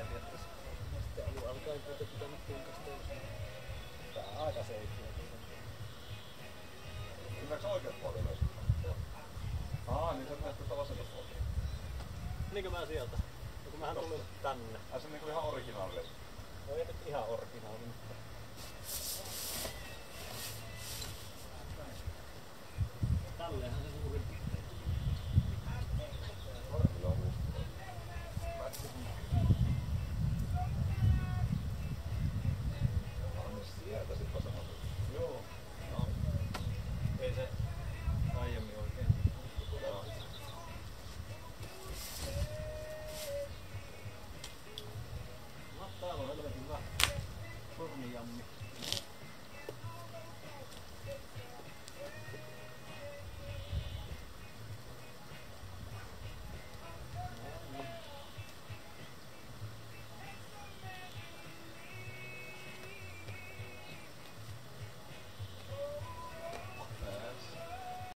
periaatteessa. Sitten alun alkaen kuitenkin tänne Tunkasteen. Tää aika seitsemän. Ymmärrätkö oikeat puolet myös? Joo. Niin sä menet tuosta vasemmasta puolta. Niinkö mä sieltä? No kun mähän tulin tänne. Se on niinku ihan originaali. No ei nyt ihan originaali, mutta... Tälleenhän se suurin piirtein. Paremmilla on just. On sieltä sit vasemmalta. Joo. No. Ei se aiemmin oikein. Joo. Täällä on helvetin vähän. Sormijammi.